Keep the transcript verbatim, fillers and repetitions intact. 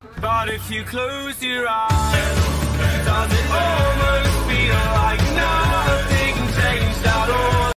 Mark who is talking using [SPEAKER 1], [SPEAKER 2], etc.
[SPEAKER 1] But if you close your eyes, does it all